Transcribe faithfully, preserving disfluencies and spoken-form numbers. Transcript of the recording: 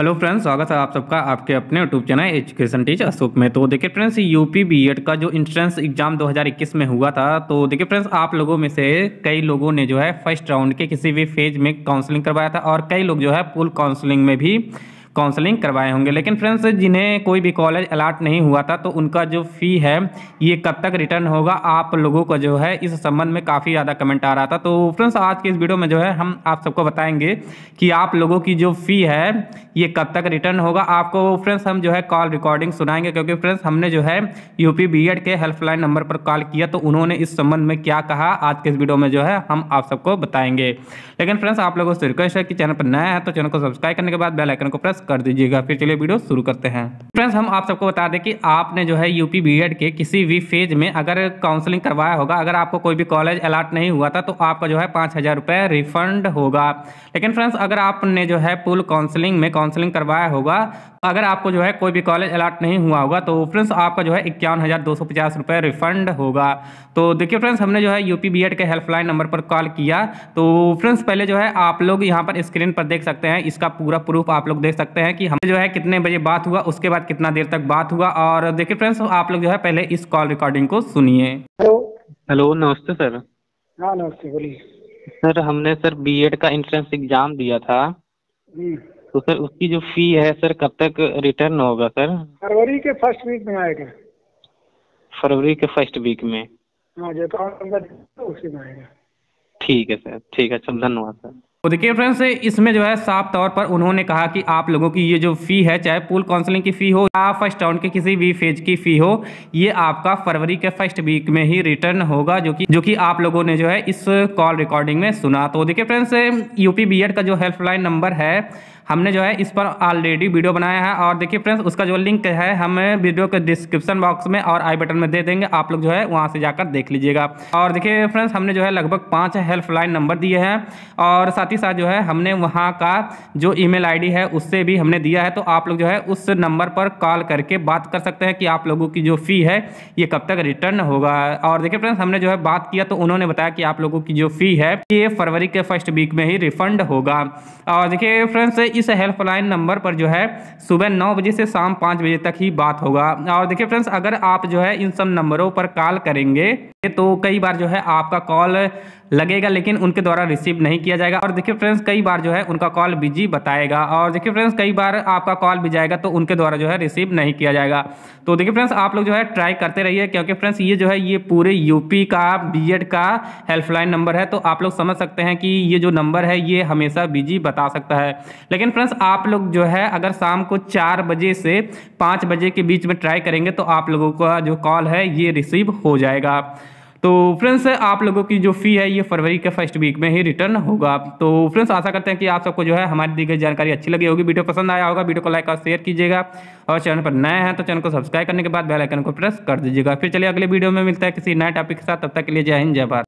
Hello friends, स्वागत है आप सबका आपके अपने YouTube channel education teach Ashok में। तो देखिए फ्रेंड्स, यूपी बीएड का जो इंट्रेंस एग्जाम दो हज़ार इक्कीस में हुआ था, तो देखिए फ्रेंड्स, आप लोगों में से कई लोगों ने जो है फर्स्ट राउंड के किसी भी फेज में काउंसलिंग करवाया था और कई लोग जो है फुल काउंसलिंग में भी काउंसलिंग करवाए होंगे। लेकिन फ्रेंड्स, जिन्हें कोई भी कॉलेज अलाट नहीं हुआ था, तो उनका जो फ़ी है ये कब तक रिटर्न होगा, आप लोगों को जो है इस संबंध में काफ़ी ज़्यादा कमेंट आ रहा था। तो फ्रेंड्स, आज के इस वीडियो में जो है हम आप सबको बताएंगे कि आप लोगों की जो फ़ी है ये कब तक रिटर्न होगा। आपको फ्रेंड्स हम जो है कॉल रिकॉर्डिंग सुनाएंगे, क्योंकि फ्रेंड्स हमने जो है यूपी बीएड के हेल्पलाइन नंबर पर कॉल किया, तो उन्होंने इस संबंध में क्या कहा आज के इस वीडियो में जो है हम आप सबको बताएंगे। लेकिन फ्रेंड्स, आप लोगों से रिक्वेस्ट है कि चैनल पर नया है तो चैनल को सब्सक्राइब करने के बाद बेल आइकन को प्रेस कर दीजिएगा। फिर चलिए वीडियो शुरू करते हैं। फ्रेंड्स, हम आप सबको बता दें कि आपने जो है यूपी बीएड के किसी भी फेज में अगर काउंसलिंग करवाया होगा, अगर आपको कोई भी कॉलेज अलाट नहीं हुआ था, तो आपका जो है पाँच हज़ार रुपये रिफंड होगा। लेकिन फ्रेंड्स, अगर आपने जो है फुल काउंसलिंग में काउंसलिंग करवाया होगा, अगर आपको जो है कोई भी कॉलेज अलाट नहीं हुआ होगा, तो फ्रेंड्स आपका जो है इक्यावन हज़ार दो सौ पचास रुपये रिफंड होगा। तो देखिए फ्रेंड्स, हमने जो है यूपी बीएड के हेल्पलाइन नंबर पर कॉल किया। तो फ्रेंड्स, पहले जो है आप लोग यहाँ पर स्क्रीन पर देख सकते हैं, इसका पूरा प्रूफ आप लोग देख सकते हैं कि हमें जो है कितने बजे बात हुआ, उसके बाद कितना देर तक बात हुआ। और देखिए फ्रेंड्स, आप लोग जो है पहले इस कॉल रिकॉर्डिंग को सुनिए। हेलो। हेलो, नमस्ते सर। हाँ नमस्ते, बोलिए। सर, हमने सर बीएड का एंट्रेंस एग्जाम दिया था, हम्म, तो सर उसकी जो फी है सर कब तक रिटर्न होगा सर? फरवरी के फर्स्ट वीक में आएगा। फरवरी के फर्स्ट वीक में? हाँ, जो अकाउंट नंबर तो उसी में आएगा। ठीक है सर, ठीक है सर, धन्यवाद सर। तो देखिए फ्रेंड्स, इसमें जो है साफ तौर पर उन्होंने कहा कि आप लोगों की ये जो फ़ी है, चाहे पूल काउंसलिंग की फ़ी हो या फर्स्ट राउंड के किसी भी फेज की फ़ी हो, ये आपका फरवरी के फर्स्ट वीक में ही रिटर्न होगा, जो कि जो कि आप लोगों ने जो है इस कॉल रिकॉर्डिंग में सुना। तो देखिए फ्रेंड्स, यूपी बीएड का जो हेल्पलाइन नंबर है, हमने जो है इस पर ऑलरेडी वीडियो बनाया है और देखिए फ्रेंड्स, उसका जो लिंक है हम वीडियो के डिस्क्रिप्शन बॉक्स में और आई बटन में दे देंगे, आप लोग जो है वहां से जाकर देख लीजिएगा। और देखिए फ्रेंड्स, हमने जो है लगभग पाँच हेल्पलाइन नंबर दिए हैं और साथ ही साथ जो है हमने वहां का जो ईमेल आईडी है उससे भी हमने दिया है। तो आप लोग जो है उस नंबर पर कॉल करके बात कर सकते हैं कि आप लोगों की जो फ़ी है ये कब तक रिटर्न होगा। और देखिए फ्रेंड्स, हमने जो है बात किया तो उन्होंने बताया कि आप लोगों की जो फ़ी है ये फरवरी के फर्स्ट वीक में ही रिफंड होगा। और देखिए फ्रेंड्स, इस हेल्पलाइन नंबर पर जो है सुबह नौ बजे से शाम पाँच बजे तक ही बात होगा। और देखिए फ्रेंड्स, अगर आप जो है इन सब नंबरों पर कॉल करेंगे तो कई बार जो है आपका कॉल लगेगा लेकिन उनके द्वारा रिसीव नहीं किया जाएगा। और देखिए फ्रेंड्स, कई बार जो है उनका कॉल बिजी बताएगा। और देखिए फ्रेंड्स, कई बार आपका कॉल भी जाएगा तो उनके द्वारा जो है रिसीव नहीं किया जाएगा। तो देखिए फ्रेंड्स, आप लोग जो है ट्राई करते रहिए, क्योंकि फ्रेंड्स ये जो है ये पूरे यूपी का बीएड का हेल्पलाइन नंबर है। तो आप लोग समझ सकते हैं कि ये जो नंबर है ये हमेशा बिजी बता सकता है। लेकिन फ्रेंड्स, आप लोग जो है अगर शाम को चार बजे से पाँच बजे के बीच में ट्राई करेंगे तो आप लोगों का जो कॉल है ये रिसीव हो जाएगा। तो फ्रेंड्स, आप लोगों की जो फ़ी है ये फरवरी के फर्स्ट वीक में ही रिटर्न होगा। तो फ्रेंड्स, आशा करते हैं कि आप सबको जो है हमारी दी गई जानकारी अच्छी लगी होगी, वीडियो पसंद आया होगा। वीडियो को लाइक और शेयर कीजिएगा और चैनल पर नए हैं तो चैनल को सब्सक्राइब करने के बाद बेल आइकन को प्रेस कर दीजिएगा। फिर चलिए अगले वीडियो में मिलता है किसी नए टॉपिक के साथ। तब तक के लिए जय हिंद, जय भारत।